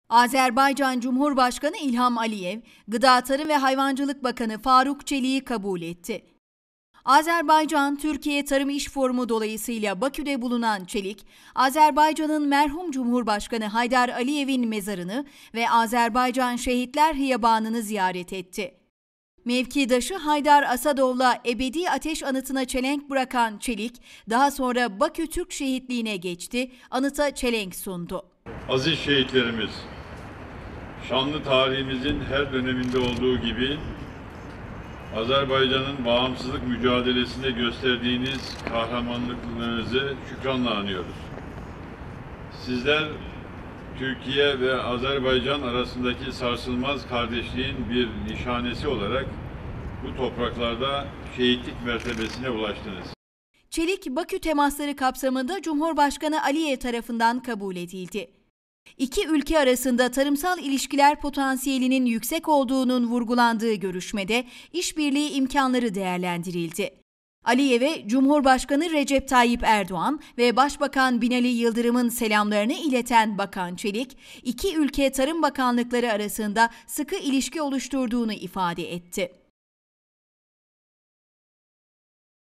Azerbaycan Cumhurbaşkanı İlham Aliyev, Gıda Tarım ve Hayvancılık Bakanı Faruk Çelik'i kabul etti. Azerbaycan Türkiye Tarım İş Forumu dolayısıyla Bakü'de bulunan Çelik, Azerbaycan'ın merhum Cumhurbaşkanı Haydar Aliyev'in mezarını ve Azerbaycan Şehitler Hiyabanı'nı ziyaret etti. Mevkidaşı Haydar Asadov'la ebedi ateş anıtına çelenk bırakan Çelik, daha sonra Bakü Türk Şehitliği'ne geçti, anıta çelenk sundu. Aziz şehitlerimiz, şanlı tarihimizin her döneminde olduğu gibi Azerbaycan'ın bağımsızlık mücadelesinde gösterdiğiniz kahramanlıklarınızı şükranla anıyoruz. Sizler, Türkiye ve Azerbaycan arasındaki sarsılmaz kardeşliğin bir nişanesi olarak bu topraklarda şehitlik mertebesine ulaştınız. Çelik, Bakü temasları kapsamında Cumhurbaşkanı Aliyev tarafından kabul edildi. İki ülke arasında tarımsal ilişkiler potansiyelinin yüksek olduğunun vurgulandığı görüşmede işbirliği imkanları değerlendirildi. Aliyev'e Cumhurbaşkanı Recep Tayyip Erdoğan ve Başbakan Binali Yıldırım'ın selamlarını ileten Bakan Çelik, iki ülke tarım bakanlıkları arasında sıkı ilişki oluşturduğunu ifade etti.